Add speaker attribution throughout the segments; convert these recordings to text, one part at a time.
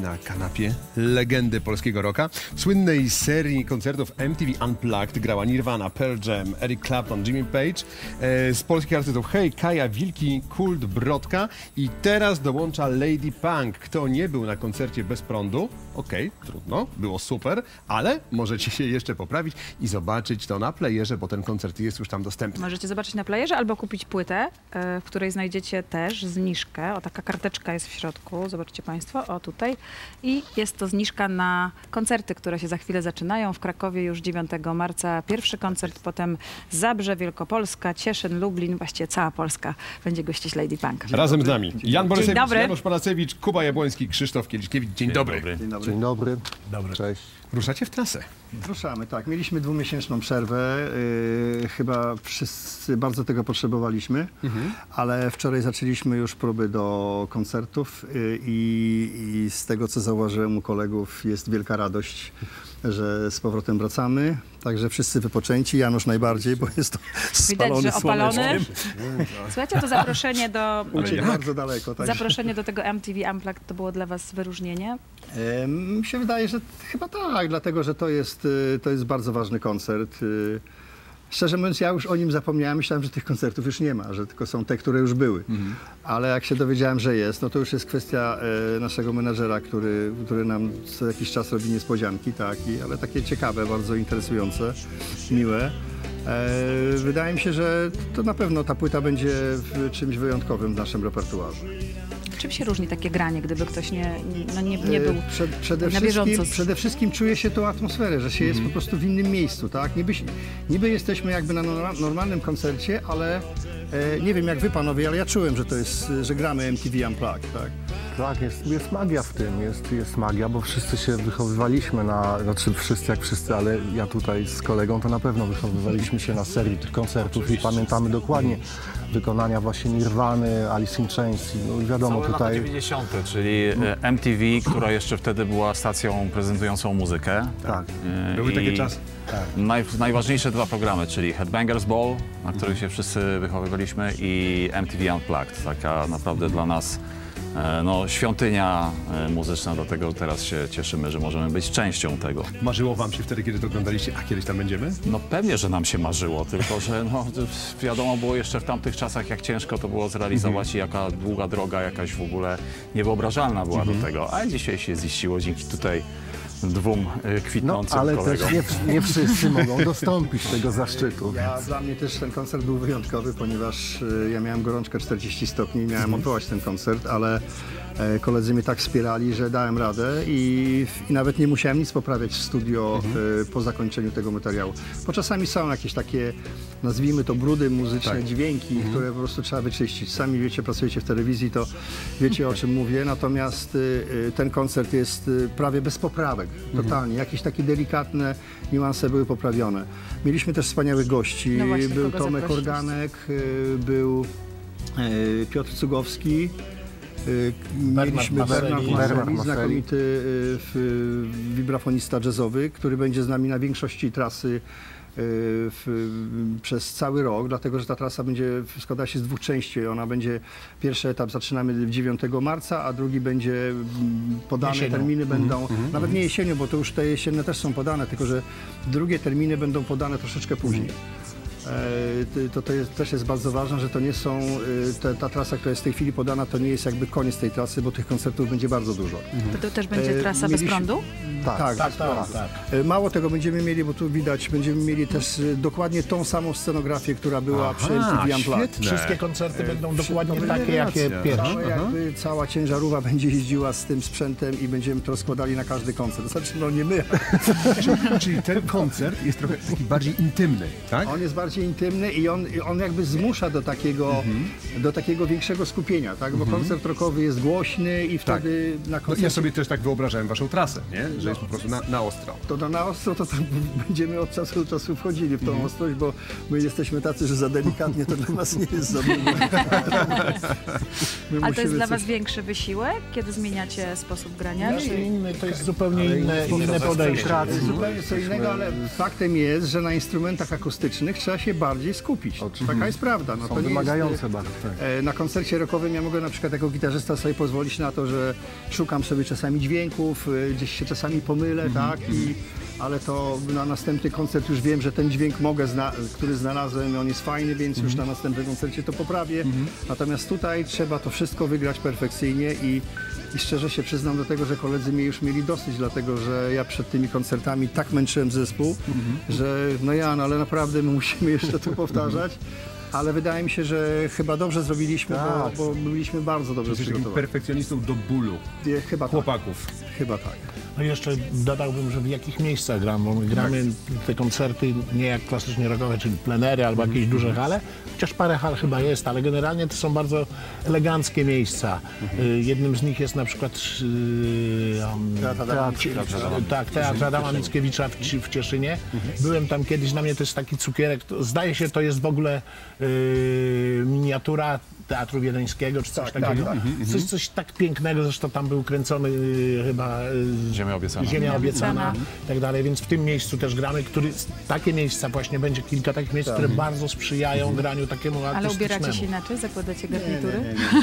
Speaker 1: na kanapie legendy polskiego rocka. W słynnej serii koncertów MTV Unplugged grała Nirvana, Pearl Jam, Eric Clapton, Jimmy Page. Z polskich artystów Hej, Kaja, Wilki, Kult, Brodka i teraz dołącza Lady Punk. Kto nie był na koncercie Bez Prądu, okej, trudno, było super, ale możecie się jeszcze poprawić i zobaczyć to na playerze, bo ten koncert jest już tam dostępny.
Speaker 2: Możecie zobaczyć na playerze albo kupić płytę, w której znajdziecie też zniżkę. O, taka karteczka jest w środku, zobaczcie Państwo, o tutaj. I jest to zniżka na koncerty, które się za chwilę zaczynają. W Krakowie już 9 marca pierwszy koncert, potem Zabrze, Wielkopolska, Cieszyn, Lublin, właściwie cała Polska będzie gościć Lady Punk.
Speaker 1: Razem z nami Jan Borysewicz,
Speaker 2: dobry.
Speaker 1: Janusz Panacewicz, Kuba Jabłoński, Krzysztof Kieliszkiewicz. Dzień dobry.
Speaker 3: Dzień dobry.
Speaker 4: Dzień dobry.
Speaker 3: Dobry.
Speaker 4: Cześć.
Speaker 1: Ruszacie w trasę.
Speaker 3: Ruszamy, tak. Mieliśmy 2-miesięczną przerwę. Chyba wszyscy bardzo tego potrzebowaliśmy, ale wczoraj zaczęliśmy już próby do koncertów i z tego, co zauważyłem u kolegów, jest wielka radość, że z powrotem wracamy. Także wszyscy wypoczęci, Janusz najbardziej, bo jest to spalony.
Speaker 2: Widać, że opalony.
Speaker 3: słoneczkiem.
Speaker 2: Słuchajcie, to zaproszenie do...
Speaker 3: Uciekł bardzo daleko. Także.
Speaker 2: Zaproszenie do tego MTV Unplugged to było dla Was wyróżnienie?
Speaker 3: Mi się wydaje, że chyba tak, dlatego że to jest bardzo ważny koncert. Szczerze mówiąc, ja już o nim zapomniałem, myślałem, że tych koncertów już nie ma, że tylko są te, które już były. Ale jak się dowiedziałem, że jest, no to już jest kwestia naszego menadżera, który nam co jakiś czas robi niespodzianki, tak, ale takie ciekawe, bardzo interesujące, miłe. Wydaje mi się, że to na pewno ta płyta będzie czymś wyjątkowym w naszym repertuarze.
Speaker 2: Czym się różni takie granie, gdyby ktoś nie był na bieżąco?
Speaker 3: Przede wszystkim czuje się tą atmosferę, że się jest po prostu w innym miejscu, tak? Niby jesteśmy jakby na normalnym koncercie, ale nie wiem jak wy panowie, ale ja czułem, że gramy MTV Unplugged, tak?
Speaker 4: Tak, jest magia w tym, jest magia, bo wszyscy się wychowywaliśmy znaczy wszyscy jak wszyscy, ale ja tutaj z kolegą to na pewno wychowywaliśmy się na serii tych koncertów i pamiętamy dokładnie wykonania właśnie Nirwany, Alice in Chains, no i wiadomo
Speaker 5: całe
Speaker 4: tutaj...
Speaker 5: lata 90., czyli MTV, która jeszcze wtedy była stacją prezentującą muzykę.
Speaker 4: Tak.
Speaker 1: Były takie czasy.
Speaker 5: Najważniejsze dwa programy, czyli Headbangers Ball, na których się wszyscy wychowywaliśmy, i MTV Unplugged, taka naprawdę dla nas świątynia muzyczna, dlatego teraz się cieszymy, że możemy być częścią tego.
Speaker 1: Marzyło wam się wtedy, kiedy to oglądaliście, a kiedyś tam będziemy?
Speaker 5: No pewnie, że nam się marzyło, tylko że wiadomo było jeszcze w tamtych czasach, jak ciężko to było zrealizować i jaka długa droga jakaś w ogóle niewyobrażalna była do tego, a dzisiaj się ziściło dzięki tutaj dwóm kwitnącym
Speaker 4: ale
Speaker 5: kolegom.
Speaker 4: też nie wszyscy mogą dostąpić tego zaszczytu.
Speaker 3: Dla mnie też ten koncert był wyjątkowy, ponieważ ja miałem gorączkę 40 stopni i miałem odwołać ten koncert, ale koledzy mnie tak wspierali, że dałem radę i nawet nie musiałem nic poprawiać w studio po zakończeniu tego materiału. Bo czasami są jakieś takie, nazwijmy to, brudy muzyczne, dźwięki, które po prostu trzeba wyczyścić. Sami wiecie, pracujecie w telewizji, to wiecie o czym mówię, natomiast ten koncert jest prawie bez poprawek, totalnie. Jakieś takie delikatne niuanse były poprawione. Mieliśmy też wspaniałych gości,
Speaker 2: No właśnie,
Speaker 3: był
Speaker 2: kogo
Speaker 3: Tomek
Speaker 2: zaprosić?
Speaker 3: Organek, był Piotr Cugowski, mieliśmy Bernard Maseli, znakomity wibrafonista jazzowy, który będzie z nami na większości trasy przez cały rok, dlatego że ta trasa będzie składała się z dwóch części. Ona będzie, pierwszy etap zaczynamy 9 marca, a drugi będzie podane,
Speaker 6: jesienią.
Speaker 3: terminy będą, nawet nie jesienią, bo to już te jesienne też są podane, tylko że drugie terminy będą podane troszeczkę później. Też jest bardzo ważne, że to nie są, ta trasa, która jest w tej chwili podana, to nie jest jakby koniec tej trasy, bo tych koncertów będzie bardzo dużo.
Speaker 2: To też będzie trasa bez prądu?
Speaker 3: Tak. Mało tego będziemy mieli, bo tu widać, będziemy mieli też dokładnie tą samą scenografię, która była przy MTV Unplugged.
Speaker 6: Wszystkie koncerty będą dokładnie takie, jakie pierwsze.
Speaker 3: Jakby cała ciężarówka będzie jeździła z tym sprzętem i będziemy to składali na każdy koncert. Znaczy, no nie my.
Speaker 1: Czyli ten koncert jest trochę taki bardziej intymny, tak?
Speaker 3: On jest bardziej intymny i on jakby zmusza do takiego większego skupienia, tak? Bo koncert rockowy jest głośny i wtedy na koncercie...
Speaker 1: Ja sobie też tak wyobrażałem waszą trasę, nie? Że jest po prostu na ostro.
Speaker 3: To na ostro to tam będziemy od czasu do czasu wchodzili w tą ostrość, bo my jesteśmy tacy, że za delikatnie to dla nas nie jest za dużo.
Speaker 2: Ale to jest dla was większy wysiłek, kiedy zmieniacie sposób grania?
Speaker 6: To jest zupełnie inne podejście.
Speaker 3: Zupełnie co innego, ale faktem jest, że na instrumentach akustycznych trzeba się się bardziej skupić. Taka jest prawda. No,
Speaker 4: Są
Speaker 3: to nie
Speaker 4: wymagające
Speaker 3: jest,
Speaker 4: bardzo. Tak.
Speaker 3: na koncercie rockowym ja mogę na przykład jako gitarzysta sobie pozwolić na to, że szukam sobie czasami dźwięków, gdzieś się czasami pomylę, tak? Ale to na następny koncert już wiem, że ten dźwięk który znalazłem, on jest fajny, więc już na następnym koncercie to poprawię. Natomiast tutaj trzeba to wszystko wygrać perfekcyjnie i szczerze się przyznam do tego, że koledzy mnie już mieli dosyć, dlatego że ja przed tymi koncertami tak męczyłem zespół, że no Jan, ale naprawdę my musimy jeszcze to powtarzać. Ale wydaje mi się, że chyba dobrze zrobiliśmy, bo byliśmy bardzo dobrze
Speaker 1: Jesteś takim
Speaker 3: przygotowani.
Speaker 1: perfekcjonistą do bólu
Speaker 3: Chyba
Speaker 1: chłopaków.
Speaker 3: tak. Chyba tak.
Speaker 6: No i jeszcze dodałbym, że w jakich miejscach gramy, bo my gramy te koncerty nie jak klasycznie rockowe, czyli plenery albo jakieś duże hale, chociaż parę hal chyba jest, ale generalnie to są bardzo eleganckie miejsca. Jednym z nich jest na przykład Teatr Adama Mickiewicza w Cieszynie. Byłem tam kiedyś, dla mnie to jest taki cukierek, zdaje się, to jest w ogóle miniatura Teatru Wiedeńskiego, czy coś takiego. Coś tak pięknego, zresztą tam był kręcony chyba Ziemia obiecana i tak dalej, więc w tym miejscu też gramy, takie miejsca właśnie, będzie kilka takich miejsc, które bardzo sprzyjają graniu takiemu artystycznemu.
Speaker 2: Ale ubieracie się inaczej? Zakładacie garnitury?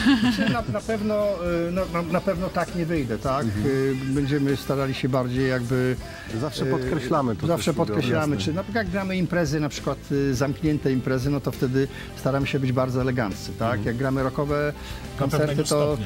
Speaker 3: Na pewno tak nie wyjdę, tak? Będziemy starali się bardziej jakby...
Speaker 4: Zawsze podkreślamy to.
Speaker 3: Zawsze
Speaker 4: też,
Speaker 3: podkreślamy,
Speaker 4: jasne.
Speaker 3: czy na przykład jak gramy imprezy, na przykład zamknięte imprezy, no to wtedy staramy się być bardzo eleganccy, tak? Jak gramy rockowe koncerty, to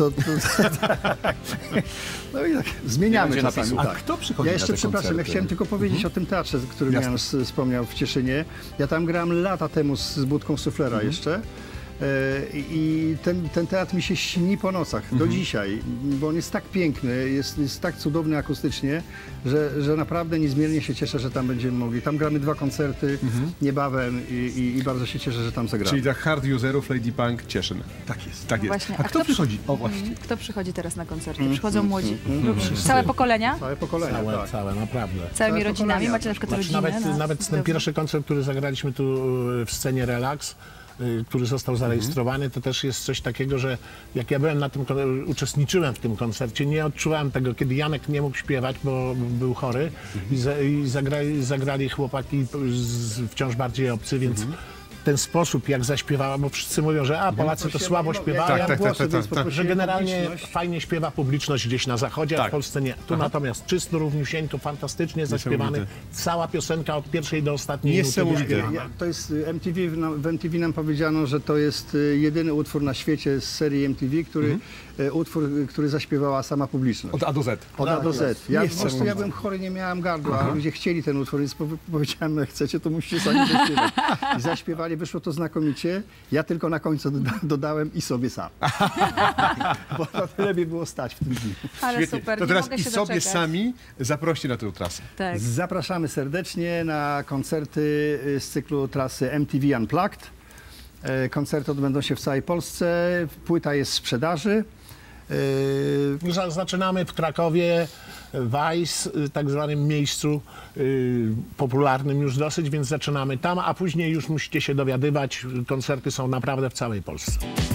Speaker 3: no i tak zmieniamy czasami.
Speaker 1: A
Speaker 3: Tak.
Speaker 1: kto przychodzi
Speaker 3: Ja
Speaker 1: na
Speaker 3: jeszcze
Speaker 1: te
Speaker 3: przepraszam, ja
Speaker 1: koncerty?
Speaker 3: chciałem tylko powiedzieć o tym teatrze, o którym Jan wspomniał w Cieszynie. Ja tam grałem lata temu z Budką Suflera jeszcze. I ten teatr mi się śni po nocach, do dzisiaj, bo on jest tak piękny, jest tak cudowny akustycznie, że naprawdę niezmiernie się cieszę, że tam będziemy mogli. Tam gramy 2 koncerty niebawem i bardzo się cieszę, że tam zagramy.
Speaker 1: Czyli dla hard userów Lady Punk Cieszyn. Tak jest. Tak jest.
Speaker 2: Właśnie.
Speaker 1: A kto przychodzi? O właśnie.
Speaker 2: Kto przychodzi teraz na koncerty? Przychodzą młodzi? Całe pokolenia?
Speaker 3: Całe pokolenia, tak.
Speaker 6: Całe, naprawdę.
Speaker 2: Całymi
Speaker 3: Całe
Speaker 2: rodzinami?
Speaker 3: pokolenia.
Speaker 2: Macie na przykład
Speaker 6: Znaczy,
Speaker 2: rodziny?
Speaker 6: nawet ten pierwszy koncert, który zagraliśmy tu w scenie Relax, który został zarejestrowany, to też jest coś takiego, że jak ja byłem uczestniczyłem w tym koncercie, nie odczuwałem tego, kiedy Janek nie mógł śpiewać, bo był chory i zagrali chłopaki wciąż bardziej obcy, więc ten sposób, jak zaśpiewała, bo wszyscy mówią, że Polacy to słabo śpiewają, że generalnie fajnie śpiewa publiczność gdzieś na zachodzie, a w Polsce nie. Tu natomiast czysto, równiusieńko, fantastycznie zaśpiewany. Cała piosenka od pierwszej do ostatniej nuty.
Speaker 1: Niesamowite.
Speaker 3: To jest w MTV nam powiedziano, że to jest jedyny utwór na świecie z serii MTV, który zaśpiewała sama publiczność.
Speaker 1: Od A do Z.
Speaker 3: Od A do Z. Ja
Speaker 1: Niesamowite.
Speaker 3: byłem chory, nie miałem gardła, a ludzie chcieli ten utwór, więc powiedziałem, jak chcecie, to musicie sami zaśpiewać. I zaśpiewali, wyszło to znakomicie. Ja tylko na końcu dodałem i sobie sam. Bo na tyle by było stać w tym dniu.
Speaker 2: Ale
Speaker 1: Świetnie.
Speaker 2: super,
Speaker 1: To
Speaker 2: nie
Speaker 1: teraz
Speaker 2: mogę
Speaker 1: i
Speaker 2: się
Speaker 1: sobie
Speaker 2: doczekać.
Speaker 1: sami zaproście na tę trasę.
Speaker 2: Tak.
Speaker 3: Zapraszamy serdecznie na koncerty z cyklu trasy MTV Unplugged. Koncerty odbędą się w całej Polsce. Płyta jest w sprzedaży.
Speaker 6: Zaczynamy w Krakowie, Weiss, tak zwanym miejscu popularnym już dosyć, więc zaczynamy tam, a później już musicie się dowiadywać. Koncerty są naprawdę w całej Polsce.